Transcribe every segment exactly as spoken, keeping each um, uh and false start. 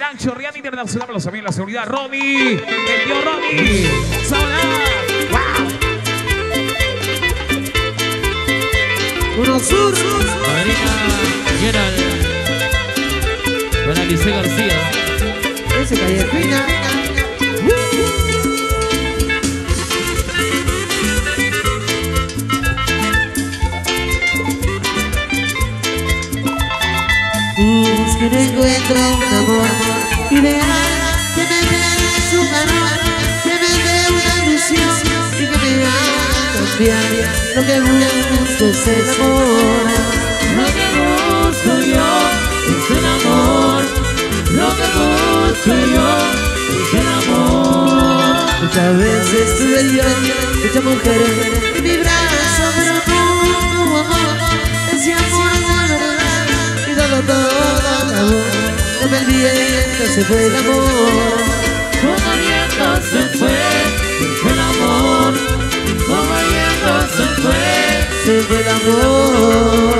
gran Chorrián Internacional para los amigos de la seguridad. Romy, el tío Romy. Zona. Wow. Uno sur. Madrina Gerald. Don Alice García. Ese Callejina. Que no encuentro un amor ideal, que me dé su calor, que me dé una ilusión y que me haga cambiar. Lo que busco es el amor, lo que busco yo es el amor, lo que busco yo es el amor. Muchas veces tuve yo, muchas mujeres en mi brazo, pero no hubo amor, ese amor es la verdad y todo, todo. Como el viento se fue el amor, como el viento se fue, se fue el amor, como el viento se fue, se fue el amor.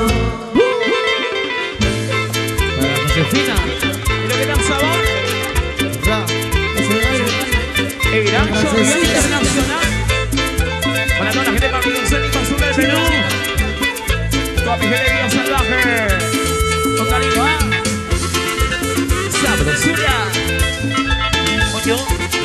Para Josefina. ¿Y lo que dan sabor? El gran Chorrián Internacional. Para toda la gente de Pabellón Céntrico Sur del Perú. Toda mi gente de Vida Salvaje. Con cariño, ¿ah? Sabrosura. Oye.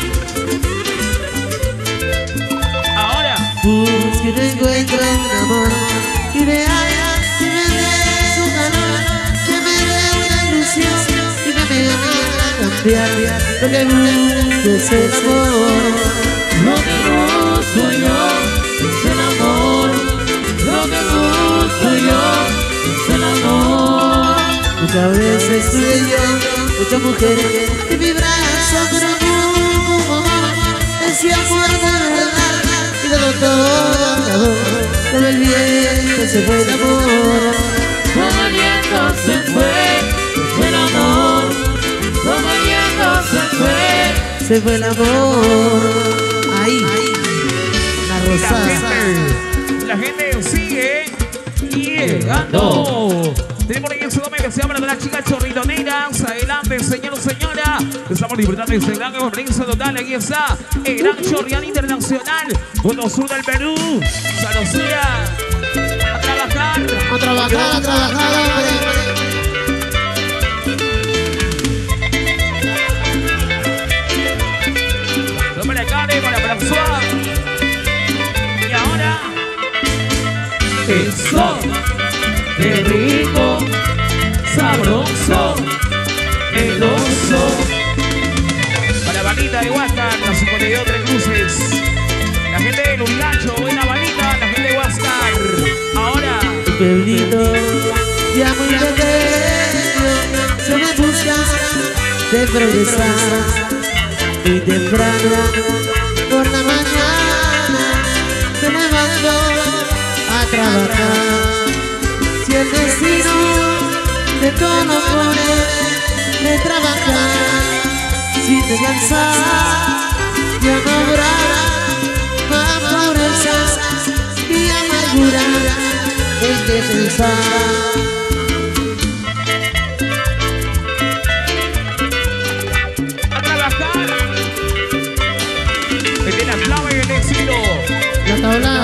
Ahora. Pues que no encuentro un amor ideal, que me dé su calor, que me dé una ilusión y que me haga cambiar. Lo que busco es el amor, lo que busco yo es el amor, lo que busco yo es el amor. Muchas veces tuve yo, muchas mujeres en mi brazo, pero no hubo amor, ese amor de verdad y todo, todo acabó. Como el viento se fue el amor, como el viento se fue, se fue el amor, como el viento se fue, se fue el amor. Ahí, la La rosada. gente, la gente sigue llegando. Tenemos una inmensa doma especial para las chicas chorritoneras. Adelante, señor o señora. Estamos disfrutando de este gran conferencia total. Aquí está el gran Chorrián Internacional. Fondo Sur del Perú. Sabrosura. A trabajar. A trabajar, a trabajar, hombre. Toma la cara para François. Y ahora. Eso. Qué rico, sabroso, meloso. Para Vanita de Huáscar, las cincuenta y dos tres luces. La gente de Lurigancho, buena Vanita, la gente de Huáscar. Ahora. El pueblito, ya muy pequeño, se me busca de progresar. Muy temprano, por la mañana, me levanto a trabajar. Si el destino de todo pone de trabajar, si te cansas, ya no habrá más pobreza y amargura en que pensar. A trabajar. Desde la clave del éxito. La tabla,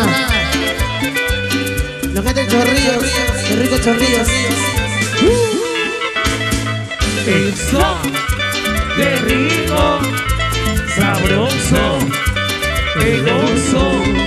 la gente de Chorrillos, de rico Chorrillos. Eso, qué rico, sabroso, meloso.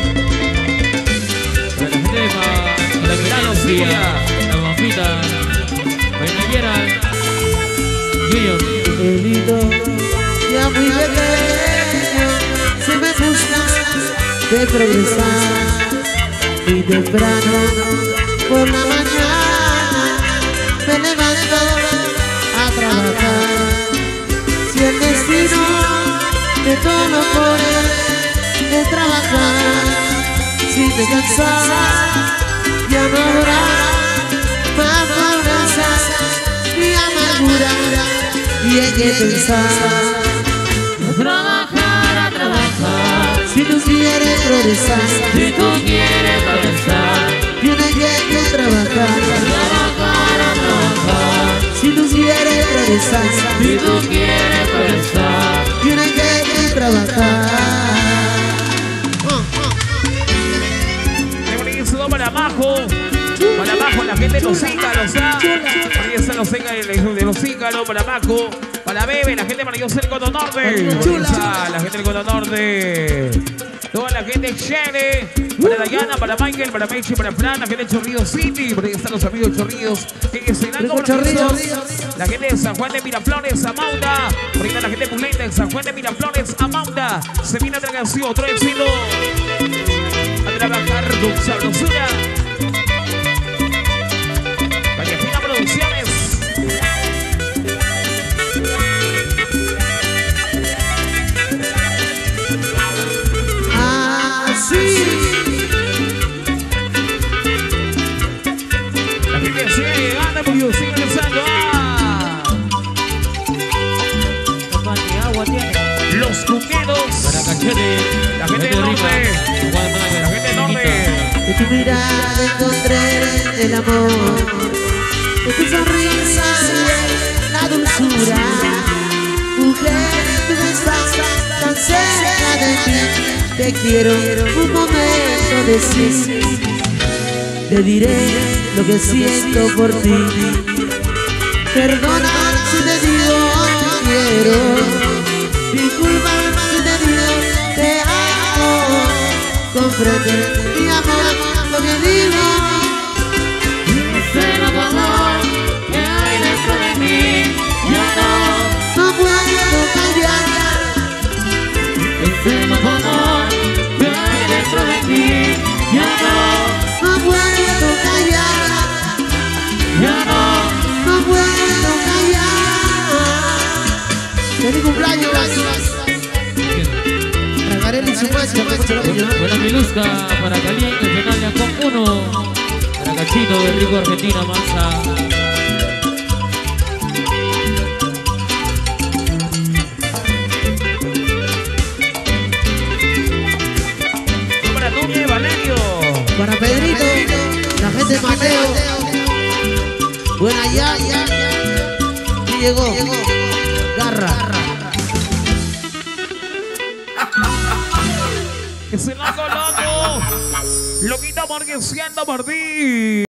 Para la gente de Ma- de la Gran Lucía, la Bambita, Reina Gerald, Junior. Pueblito, ya muy pequeño, se me gusta de progresar. Muy temprano, por la mañana, me levanto a trabajar. Si el destino de todo pone de trabajar, si te cansas, ya no habrá más pobreza ni amargura. Y hay que pensar, A trabajar, a trabajar, si tú quieres progresar, si tú quieres progresar. tienes que trabajar. Trabajar, a trabajar, Si tú quieres progresar, regresar. Si tú quieres regresar, Tienes que trabajar. Buenísimo para abajo. Para abajo, la gente de los Ícaros, ¿ah? Ahí están los Ícaros, de los Ícaros, para abajo. Para Bebe, la gente para yo ser Coto Norte. Ahí está, la gente del Coto Norte. Toda la gente de Chere. Para Dayana, para Michael, para Mechi, para Fran, la gente de Chorrillos City. Por ahí están los amigos Chorrillos. Que se dan con Chorrillos. La gente de San Juan de Miraflores, Amanda. Por ahí está la gente de Pulenta, en San Juan de Miraflores, Amanda. Se viene otra canción, otro éxito. A trabajar con sabrosura. Callejina Producciones. Así. La gente sigue llegando porque yo sigo pensando. ¡Ah! agua tiene. Los cuqueros. Para Cachete, La gente del norte. La gente del norte. De tu mirada encontré el amor, de tu sonrisa la dulzura. Mujer, tú estás tan cerca de mí. Te quiero un momento decir. Te diré lo que siento por ti. Perdona si te digo te quiero. Disculpa si te digo te amo. Comprende mi amor, lo que digo. Sé lo amor que hay dentro de mí. Yo no, No puedo callar. ese nuevo amor que hay dentro de mí. Yo no, No puedo callar. yo no. No puedo callar. Feliz cumpleaños. Tragaré y su macho. Buena Milusca para Cali, el final de Acom uno. Para Cachito del Rico Argentina, Mansa. Para Núñez y Valerio. Para Pedrito, la gente de Mateo. Buena ya, ya, ya. Y llegó. Garra. Ese loco, loco. Loquito porque siendo por ti.